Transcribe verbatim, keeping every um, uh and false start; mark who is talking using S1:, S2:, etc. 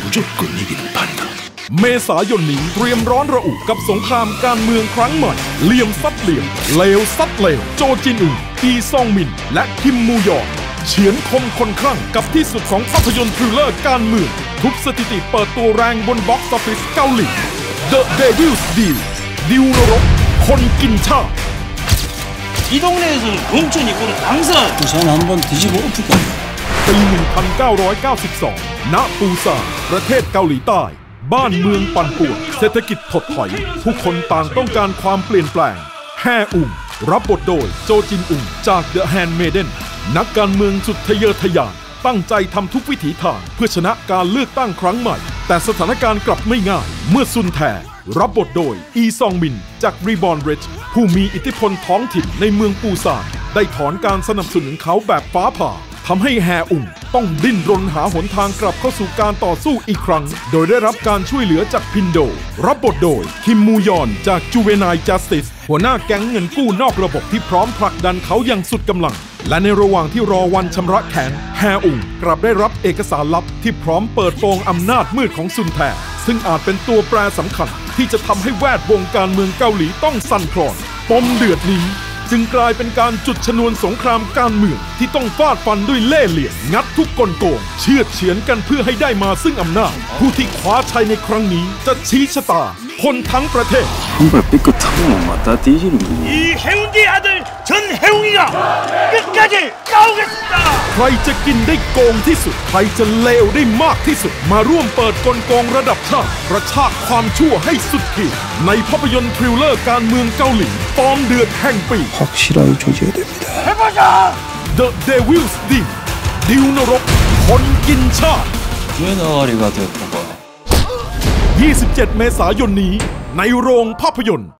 S1: 무조건 이기는 판다.
S2: เมษายนนี้เตรียมร้อนระอุกับสงครามการเมืองครั้งใหม่เหลี่ยมซัดเหลี่ยมเลวซัดเลวโจจินอึงอีซองมินและคิมมูยอนเฉือนคมคนคลั่งกับที่สุดของภาพยนตร์ทริลเลอร์การเมืองทุบสถิติเปิดตัวแรงบนบ็อกซ์ออฟฟิศเกาหลี The Devil's Deal ดิวนรกคนกินชาติ
S3: 이동네에서는 공천 이권을 강사.
S1: 부산 한번 뒤집어 엎을까?
S2: ปี หนึ่งพันเก้าร้อยเก้าสิบสอง ณ ปูซานประเทศเกาหลีใต้บ้านเมืองปั่นป่วนเศรษฐกิจถดถอยผู้คนต่างต้องการความเปลี่ยนแปลงแฮอุ่งรับบทโดยโจจินอุ่งจาก The Handmaiden นักการเมืองสุดทะเยอทะยานตั้งใจทำทุกวิถีทางเพื่อชนะการเลือกตั้งครั้งใหม่แต่สถานการณ์กลับไม่ง่ายเมื่อซุนแทรับบทโดยอีซองมินจาก Reborn Ridge ผู้มีอิทธิพลท้องถิ่นในเมืองปูซานได้ถอนการสนับสนุนเขาแบบฟ้าผ่าทำให้แฮอุ่งต้องดิ้นรนหาหนทางกลับเข้าสู่การต่อสู้อีกครั้งโดยได้รับการช่วยเหลือจากพินโดรับบทโดยคิมมูยอนจาก Juvenile Justice หัวหน้าแก๊งเงินกู้นอกระบบที่พร้อมผลักดันเขาอย่างสุดกำลังและในระหว่างที่รอวันชำระแค้นแฮอุ่งกลับได้รับเอกสารลับที่พร้อมเปิดโปงอำนาจมืดของซุนแทซึ่งอาจเป็นตัวแปรสำคัญที่จะทำให้แวดวงการเมืองเกาหลีต้องสั่นคลอนปมเดือดนี้จึงกลายเป็นการจุดชนวนสงครามการเมืองที่ต้องฟาดฟันด้วยเล่ห์เหลี่ยมงัดทุกกลโกงเชือดเฉือนกันเพื่อให้ได้มาซึ่งอำนาจผู้ที่คว้าชัยในครั้งนี้จะชี้ชะตาคนทั้งประเทศ
S1: 한발 삐끗하고 맞다 뒤지는군요.
S3: 이 해운대 아들 전해웅이가 끝까지 싸우겠습니다.
S2: ใครจะกินได้โกงที่สุดใครจะเลวได้มากที่สุดมาร่วมเปิดกลโกงระดับชาติกระชากความชั่วให้สุดขีดในภาพยนตร์ทริลเลอร์การเมืองเกาหลีฟอร์มเดือดแห่งปี
S1: 확실하게 조져야 됩니다.
S3: 해보자.
S2: The Devil's Deal ดิวนรกคนกินชาติ
S1: 제너리가 됐던 거.
S2: ยี่สิบเจ็ด เมษายนนี้ในโรงภาพยนตร์